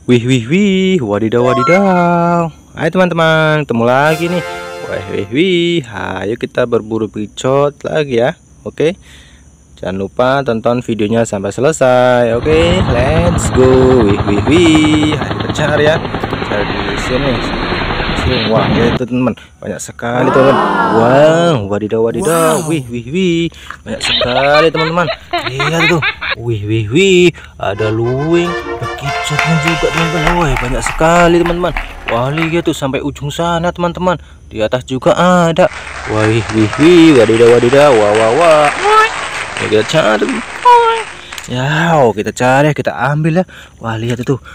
Wih wih wih, wadidaw wadidaw. Hai teman-teman, ketemu lagi nih. Wih wih wih, ayo kita berburu picot lagi ya. Oke, jangan lupa tonton videonya sampai selesai. Oke, let's go. Wih wih wih, ayo kita cari ya. Cari di sini. Wah, itu teman, banyak sekali teman. Wow, wadidaw wadidaw. Wih wih wih, banyak sekali teman-teman. Lihat tuh. Wih wih wih, ada luwing, bekicotnya juga teman-teman. Wah, banyak sekali teman-teman. Wah, lihat tuh sampai ujung sana teman-teman. Di atas juga ada. Wah, wih wih wih, wadidaw wadidaw. Wah wah wah. Ya, kita cari. Ya, kita cari, kita ambil ya. Wah, lihat itu.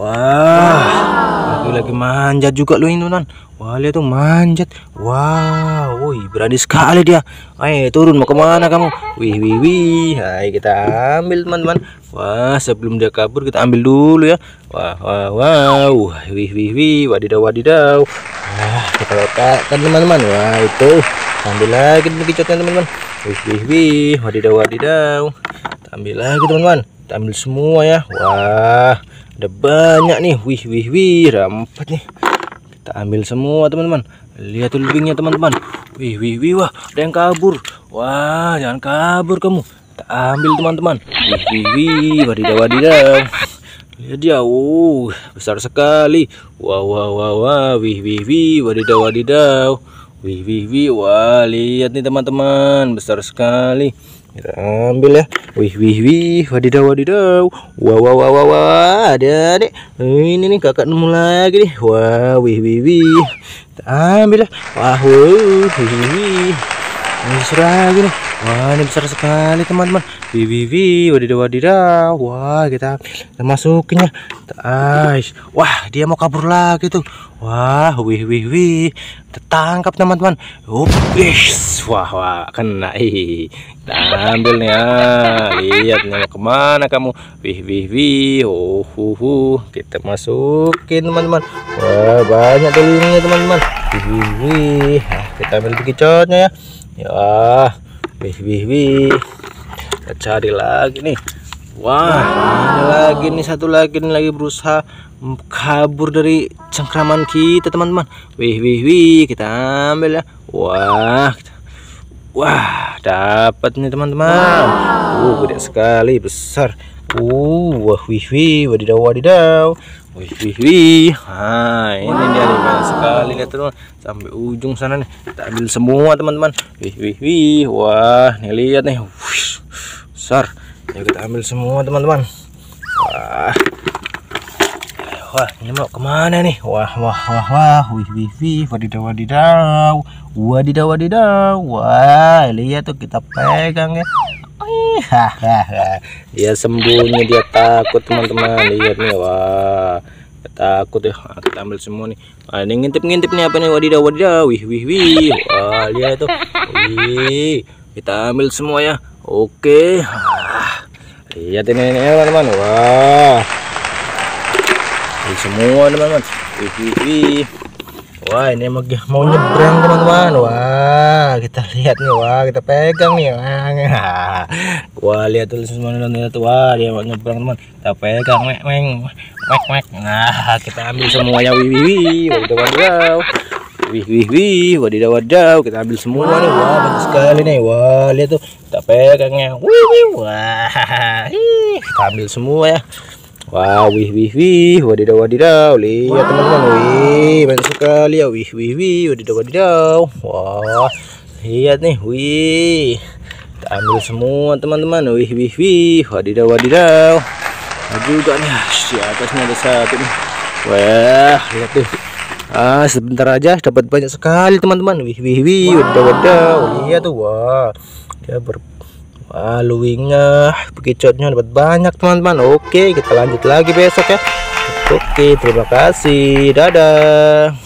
Wah, lagi manjat juga lu ini teman. Wah, lihat tuh manjat. Wow, wih, berani sekali dia. Ayo turun, mau kemana kamu? Wih wih wih. Ayo kita ambil teman-teman. Wah, sebelum dia kabur kita ambil dulu ya. Wah wah wow. Wih wih wih, wadidaw wadidaw. Wah, kita letakkan teman-teman. Wah, itu ambil lagi bekicotnya teman-teman. Wih wih wih, wadidaw wadidaw. Kita ambil lagi teman-teman. Kita ambil semua ya. Wah, ada banyak nih. Wih wih wih, rampet nih. Kita ambil semua teman-teman. Lihat tuh luwingnya teman-teman. Wih wih wih, wah, ada yang kabur. Wah, jangan kabur kamu. Kita ambil teman-teman. Wih wih wih, wadidaw wadidaw. Lihat dia, besar sekali. Wah wah wah wah, wih wih wih, wadidaw wadidaw. Wih wih wih, wah, lihat nih teman-teman, besar sekali. Kita ambil ya. Wih wih wih, wadidaw wadidaw. Wah wah wah wah wah, ada deh. Ini nih kakak nemu lagi nih. Wah, wih wih wih. Kita ambil ya. Wah, wih wih wih. Ini besar lagi nih. Wah, ini besar sekali teman-teman. Wih wih wih, wadidaw wadidaw. Wah, kita masukin ya. Wah, dia mau kabur lagi tuh. Wah, wih wih wih. Kita tangkap teman-teman. Wah wah, kena. Kita ambil nih ya. Lihat nih, mau kemana kamu? Wih wih wih. Kita masukin teman-teman. Wah, banyak tulingnya teman-teman. Wih wih wih. Nah, kita ambil bekicotnya ya. Ya, wih wih wih. Kita cari lagi nih. Wah, ada lagi nih, satu lagi nih, lagi berusaha kabur dari cengkraman kita teman-teman. Wih wih wih, kita ambil ya. Wah, dapat nih teman-teman. Gede sekali, besar. Wah, wih wih, wadidaw wadidaw. Wih wih wih. Nah, ini dia nih, banyak sekali, lihat teman, sampai ujung sana nih. Kita ambil semua teman-teman. Wih wih wih. Wah, nih lihat nih. Besar. Ya, kita ambil semua teman-teman. Wah, ini mau kemana nih? Wah wah wah wah. Wih wih wih, wadidaw wadidaw. Wadidaw wadidaw. Wah, lihat tuh, kita pegang ya. Dia sembunyi, dia takut teman-teman. Lihat nih, wah, dia takut ya. Nah, kita ambil semua nih. Nah, ini ngintip-ngintip nih, apa nih? Wadidaw wadidaw. Wih wih wih. Wah, lihat tuh. Wih, kita ambil semua ya. Oke. Lihat ini teman-teman. Wah, ini semua teman-teman. Wih. Wah, ini mau nyebrang teman-teman. Wah, kita lihat nih. Wah, kita pegang nih. Wah, lihat tuh semua tuh. Wah, dia mau nyebrang teman. Kita pegang. Nah, kita ambil semuanya. Wih, wadidaw wadidaw. Wih, wadidaw wadidaw. Kita ambil semua nih. Wah, banyak sekali nih. Wah, lihat tuh, kita pegangnya. Wah, kita ambil semua ya. Wah, wih wadidaw wadidaw. Lihat teman-teman, wih, banyak sekali ya. Wih wadidaw wadidaw. Wah, lihat nih, wih, kita ambil semua teman-teman. Wih wadidaw wadidaw. Nah, juga nih, di atasnya ada satu nih. Wah, lihat tuh. Sebentar aja dapat banyak sekali teman-teman. Wih wadidaw wadidaw. Lihat tuh, wah, dia wah, luwingnya, bekicotnya dapat banyak teman-teman. Oke, kita lanjut lagi besok ya. Oke, terima kasih, dadah.